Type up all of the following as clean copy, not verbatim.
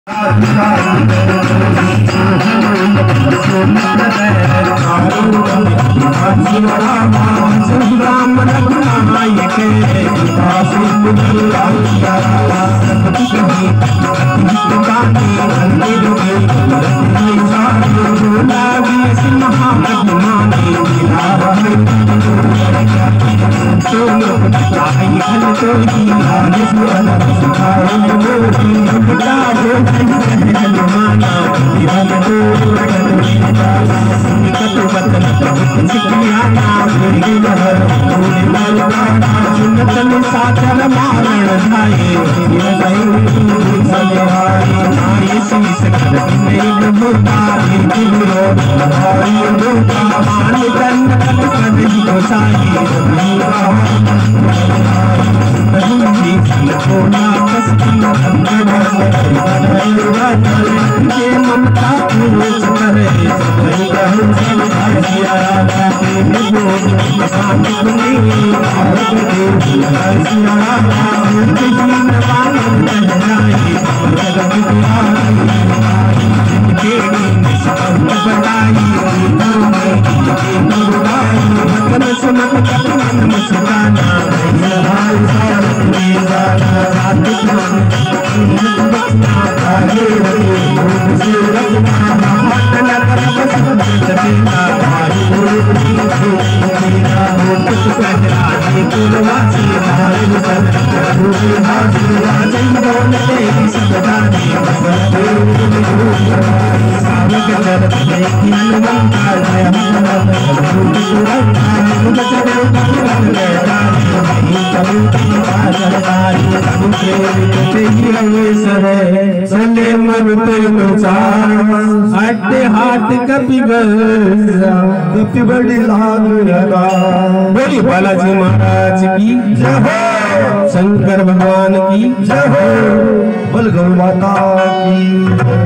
बोली बालाजी महाराज की जय हो, शंकर भगवान की जय हो, बोल गौ माता की।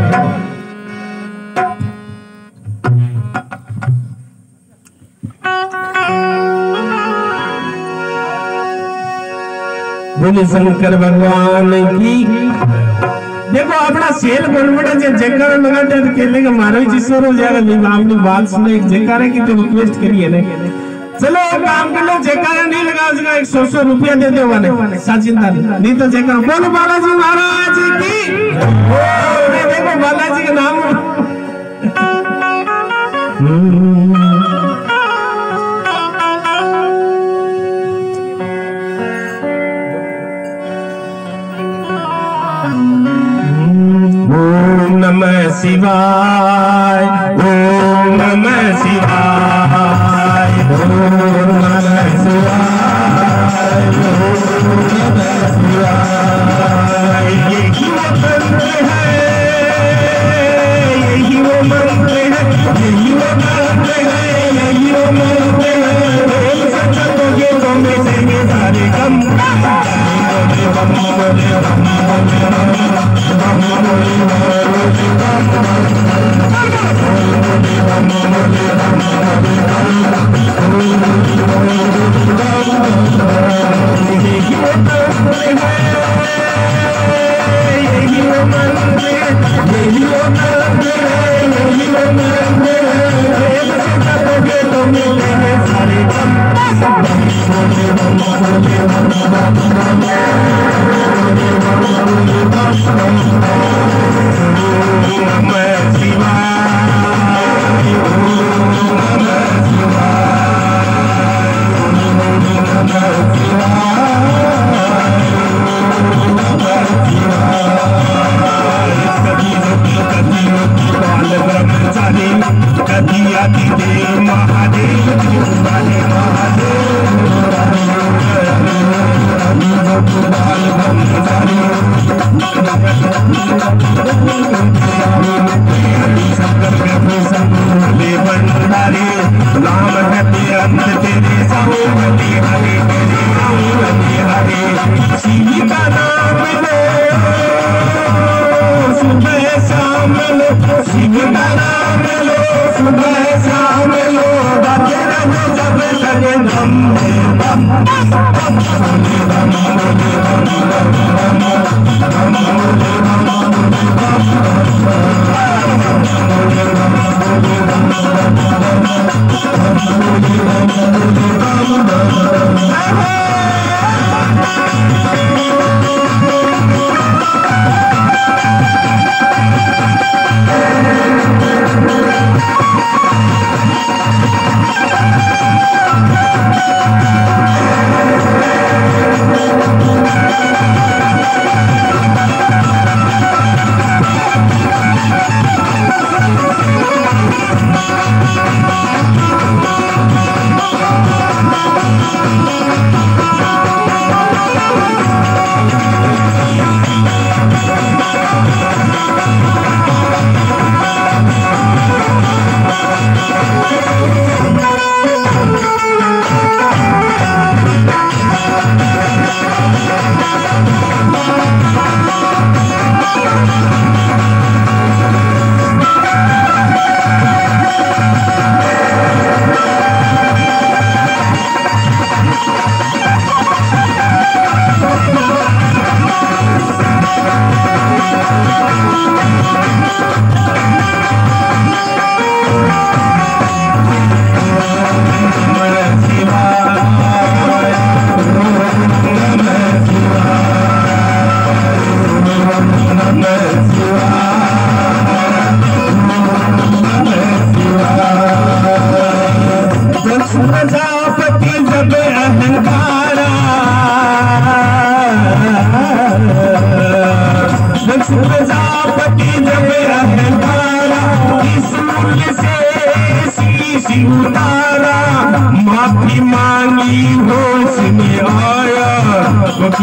बोले शंकर भगवान की। देखो अपना सेल बनबड़ा जे जयकारा लगाते तो केले का मारो जिसरो जाएगा नहीं। आपने बात सुने एक जयकारे की तो रिक्वेस्ट करिए ना। चलो काम कर लो, जयकारा नहीं लगा सका 100 रुपया दे दो वाले साजिंदा नहीं तो जयकारा। बोलो बालाजी महाराज की। देखो बालाजी का नाम ओम नमः शिवाय, ओम नमः शिवाय, ओम नमः शिवाय, ओम नमः शिवाय। यही वो मंत्र है, यही वो मंत्र है, यही वो मंत्र है, यही वो मंत्र है। बोल सच्चे तो में से सारे कम महादेव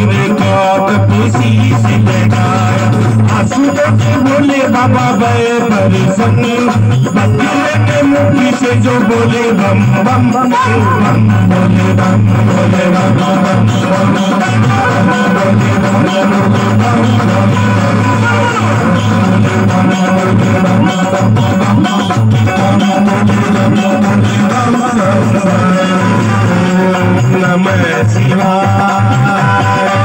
बोले बाबा बे परेशानी के मुट्ठी से जो बोले बम बम बम बम बोले बम बोले बम बम नमः शिवाय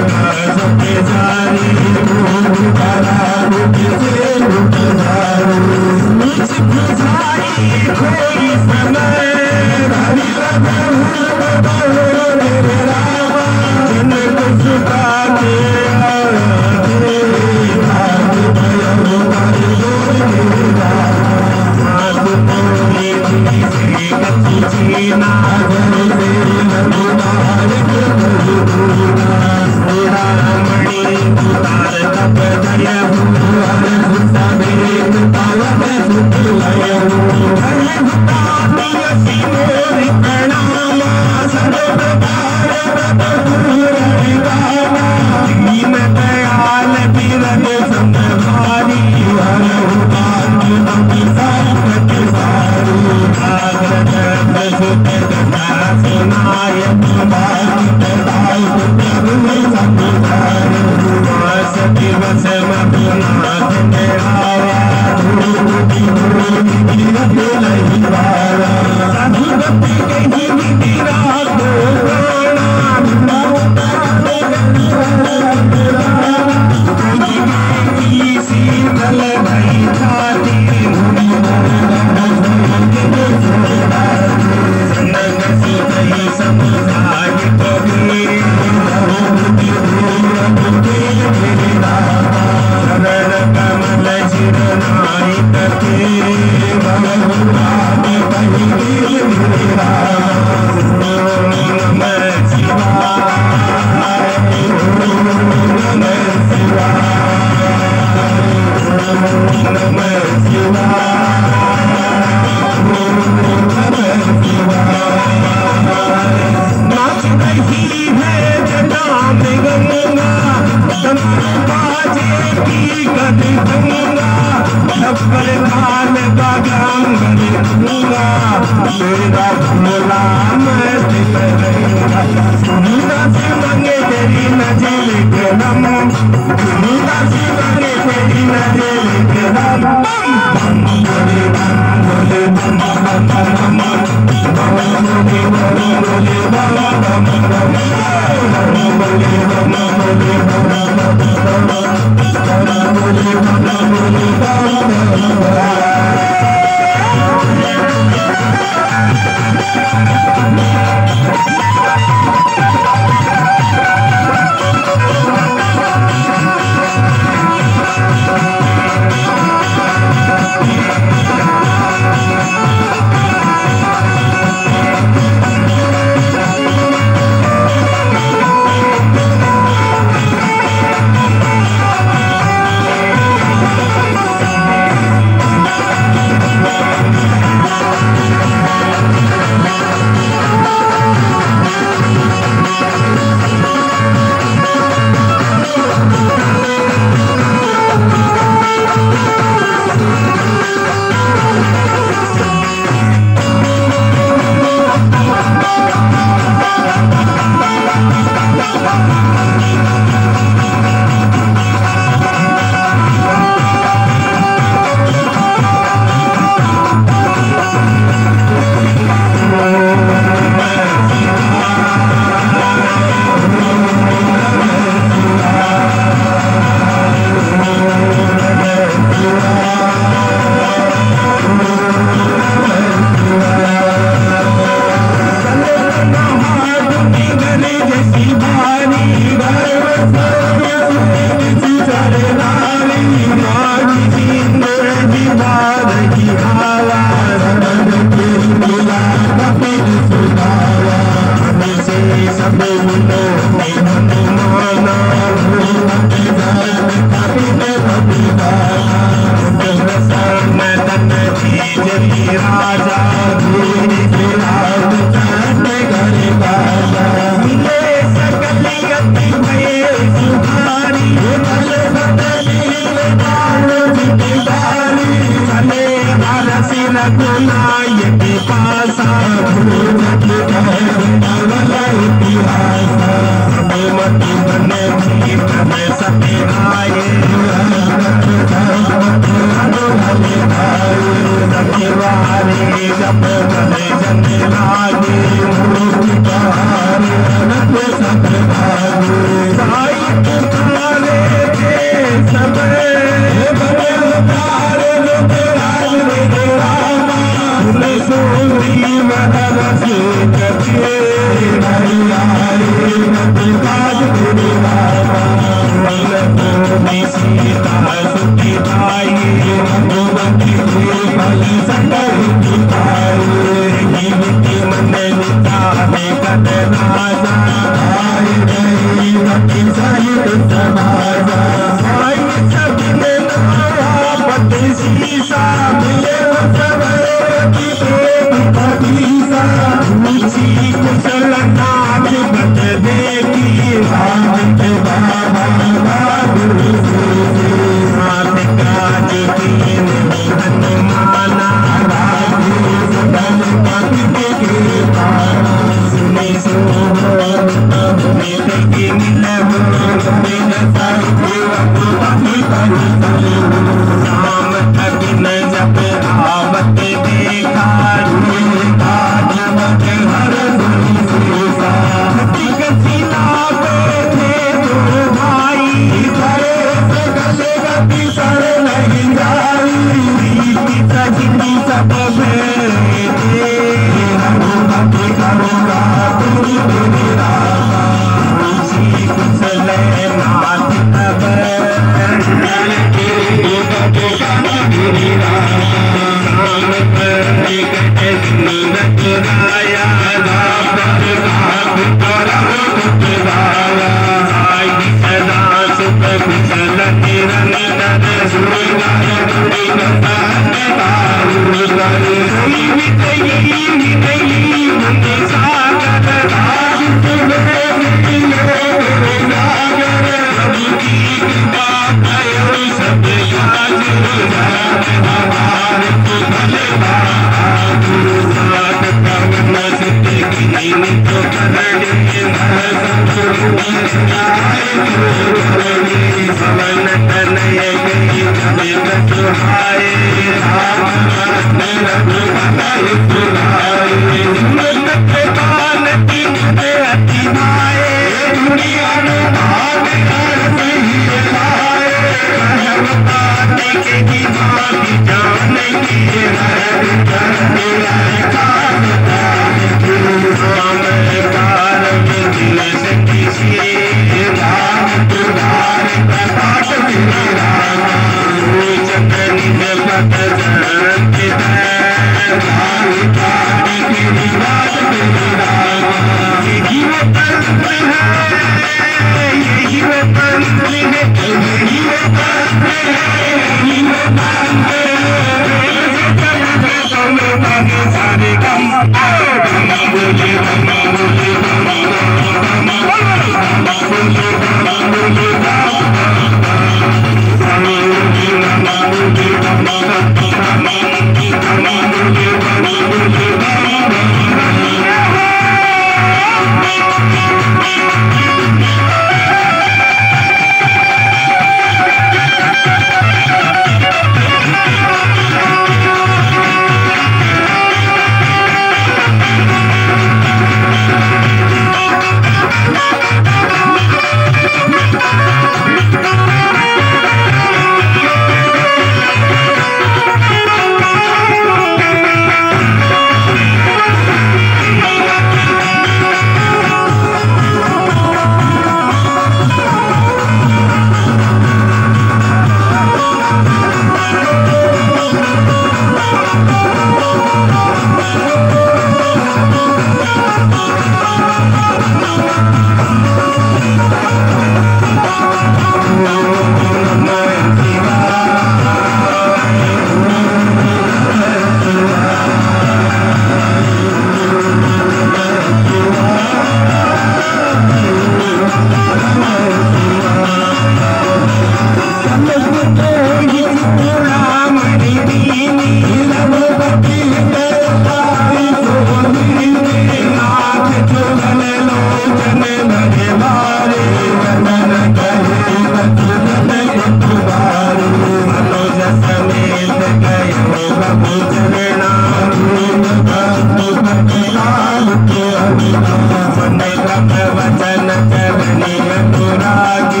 मन क्रम वचन करनी अनुरागी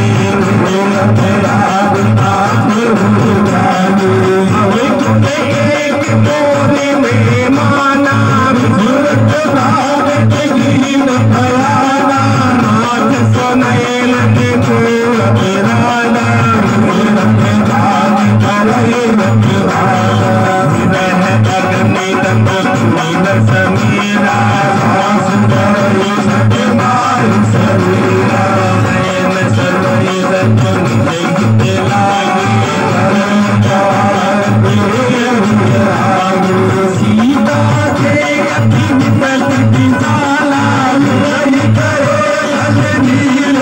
एक मोरे में माना सूरत भागत गीन भयाना नाथ सुनैन के कोर पिराना सूरत भाग करे रखवाला विरह अग्नि दंड नील समीरा सुंदर सतमार समीरा नयन सर्वै सत्य निज लागी सीता के अति विपद विशाला करे नील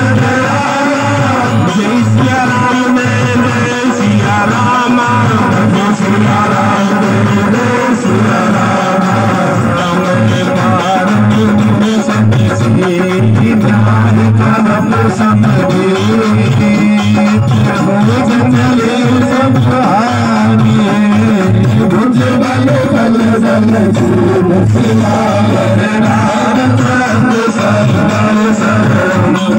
जय सिया राम जय सिया राम जय सिया राम जय सिया राम राम के भारत सत्य से ध्यान करब समझे जंगले सब भुज बल बल बल जीव सियावर राम सरवर सरम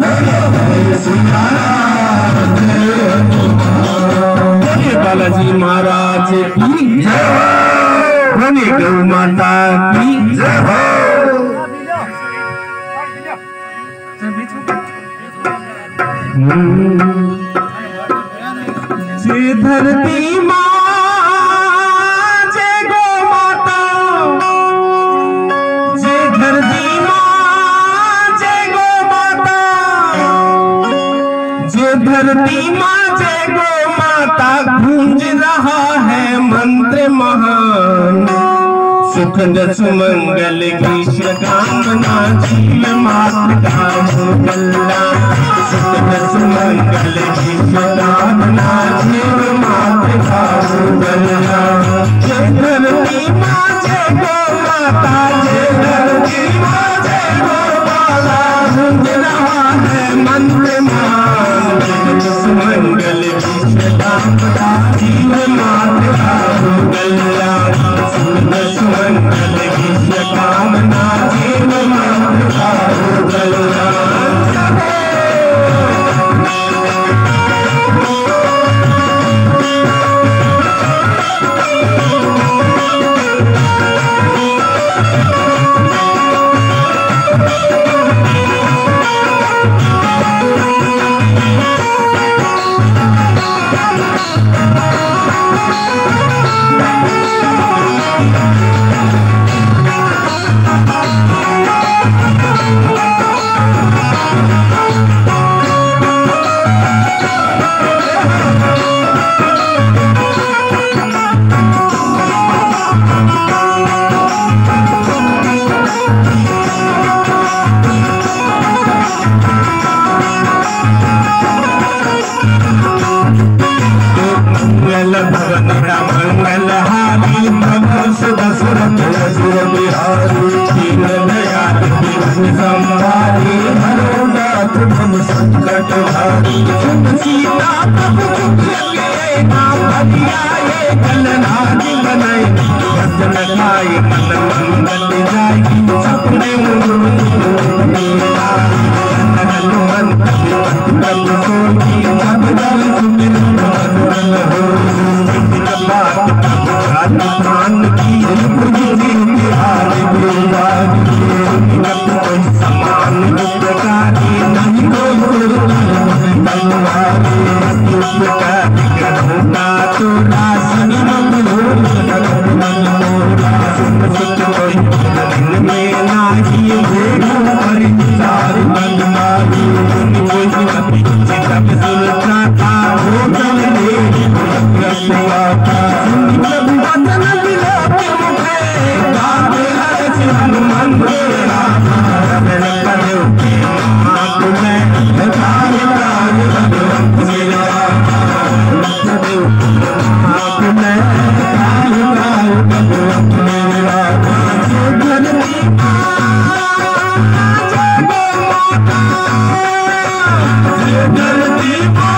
जय बालाजी महाराज की जय बने गौ माता की जय हो। जय धरती माँ जय गौ माता जय धरती माँ जय गौ माता जय धरती माँ जय गौ माता गूंज रहा है मंत्र महान सुखद सुमंगल कृष्ण कामना जीव मात्र का मंगला सुखद सुमंगल कृष्ण कामना जीव मात्र का मंगला जय धरती माँ जय गौ माता जय धरती माँ जय गौ माता गूंज रहा है मंत्र महान सुमंगल कृष्ण कामना जीव मात्र का मंगला सुखद सुमंगल कृष्ण कामना जीव मात्र का मंगला मंगल हारी दशरथ असुर बिहारी दीन दयाल संभारी हरो नाथ मम संकट हारी सीता प्रभु लगे नाम भजिया ये कलनादि बनाए भजन गाय मन मंगल जाय सपने हनुमंत सोनी सब दल सुमिर मधुरन हो प्राण की हार समान प्रकारी नहीं धरती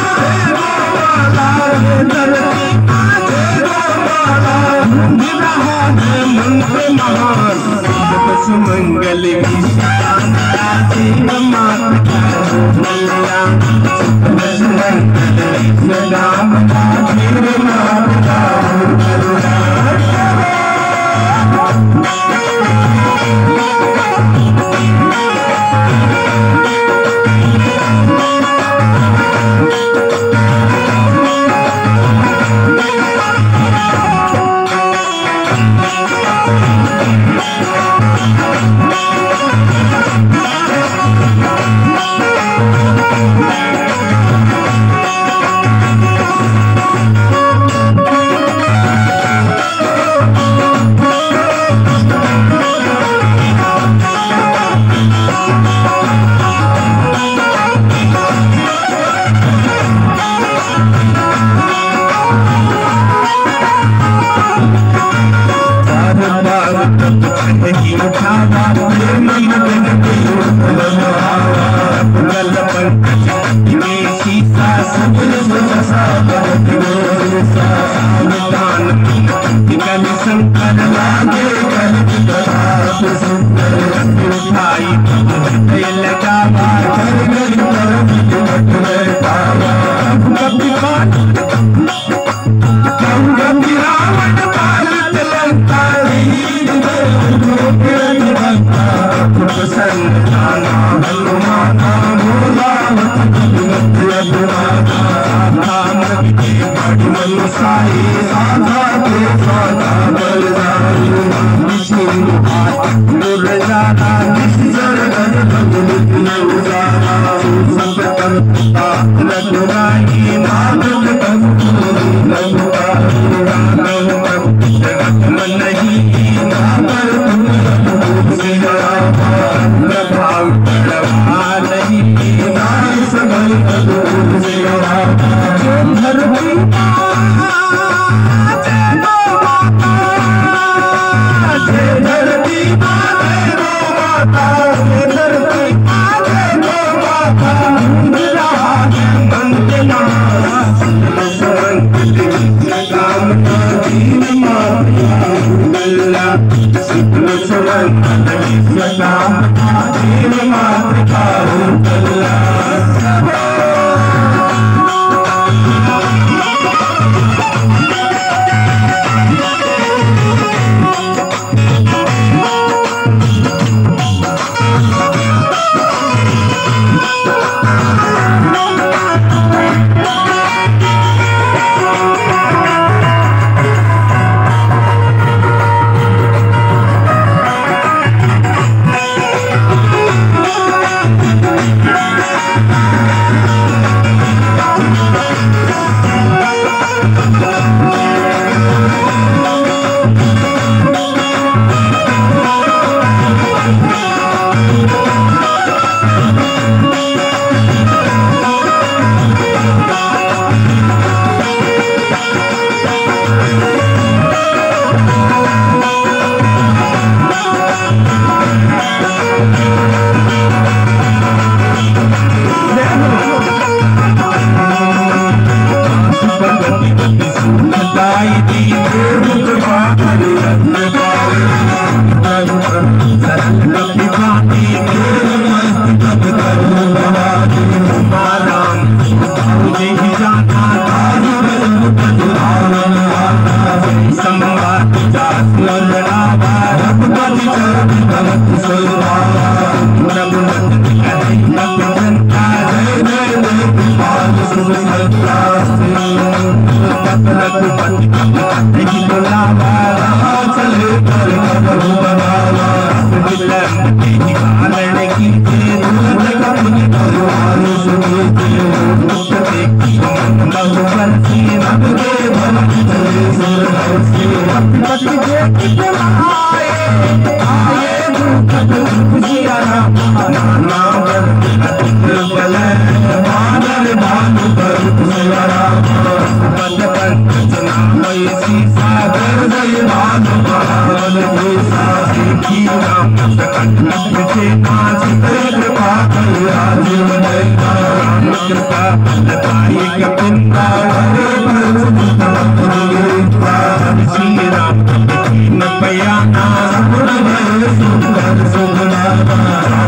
Namaste.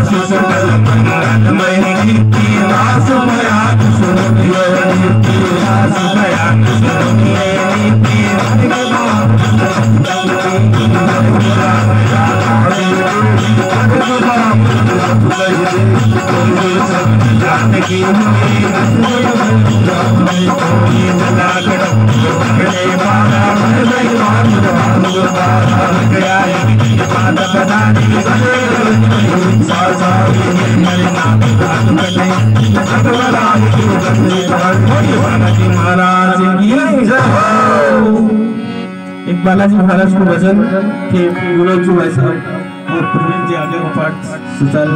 सकल मंगलमय की रास बयान सुनिए नीति रास बयान सुनिए नीति महाराज की एक बालाजी महाराज को भजन के विनोद जी भाई साहब और प्रवीण जी आगे पाठ सुचारू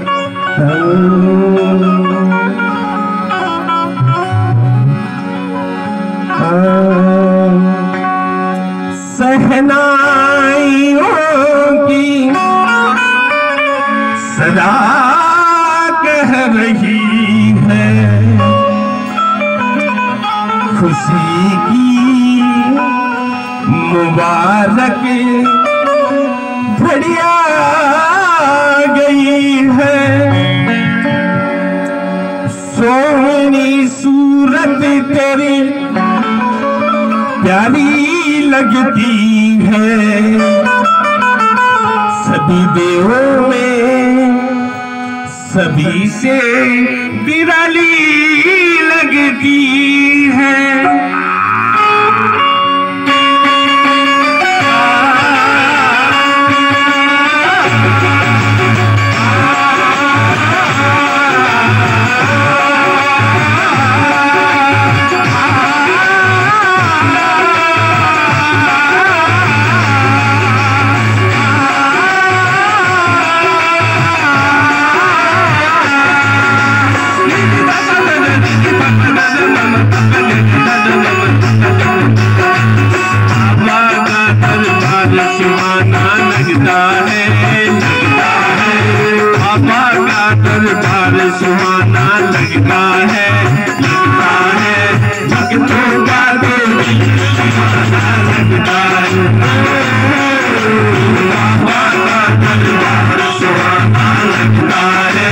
सहनाइयों की सदा कह रही है खुशी की मुबारक घड़िया गई है सोनी सूरत तेरी प्यारी लगती है सभी देवों में सभी से निराली लगती है सुहाना लगता है भक्तों का दिल दीवाना लगता है बाबा का दरबार सुहाना लगता है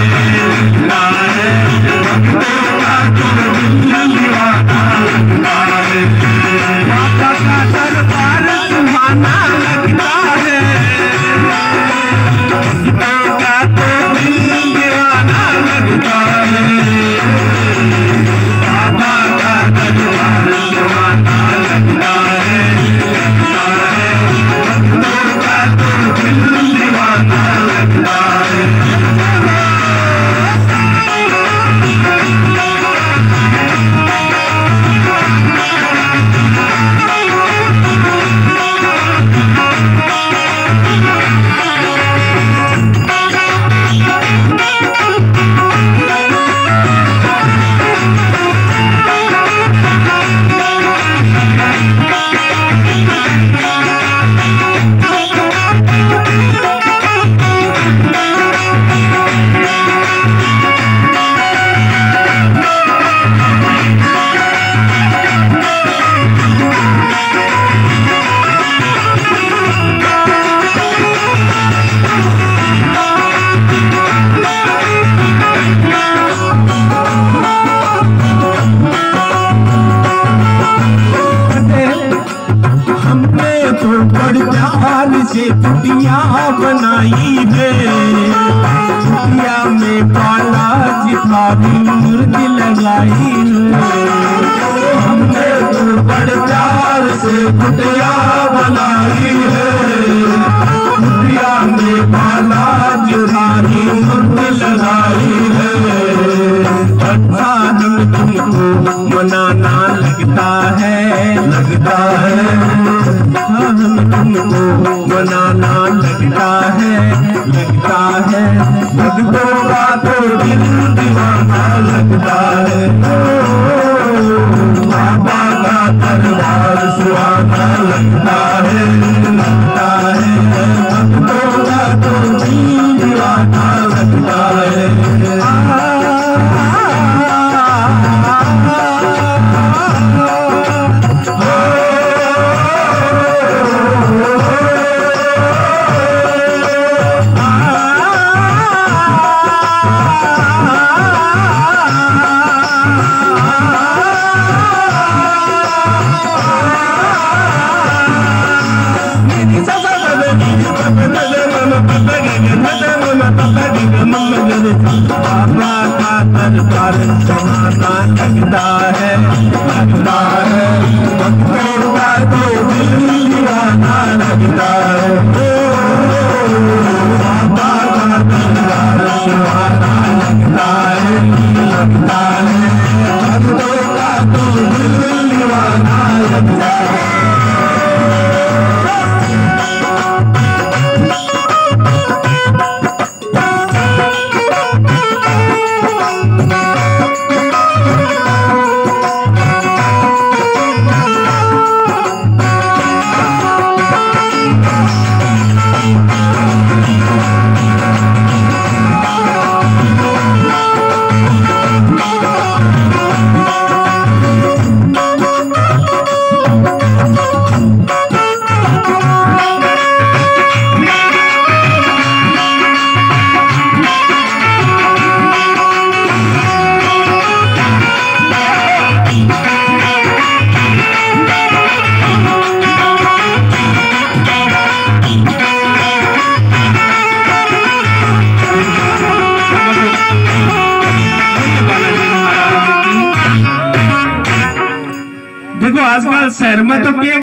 भक्तों का दिल दीवाना लगता है बाबा का दरबार सुहाना लगता है भक्तों का तो दिल दीवाना लगता है बाबा का दरबार सुहाना लगता है भक्तों का तो दिल दीवाना लगता है से कुटिया बनाई है कुटिया में बालाजी थारी मूर्ति लगाई है हमने तो बड़े प्यार से कुटिया बनाई है कुटिया में बालाजी थारी मूर्ति लगाई है अच्छा हम तुमको मनाना लगता है हम तुमको मनाना लगता है भक्तों का तो दिल दीवाना लगता है बाबा का दरबार सुहाना लगता है भक्तों का तो दिल दीवाना लगता है बाबा का दरबार सुहाना लगता है, लगता है। भक्तों का तो दिल दीवाना लगता है। बाबा का दरबार सुहाना लगता है, लगता है। भक्तों का तो दिल दीवाना लगता है। देखो आजकल शहर में तो क्या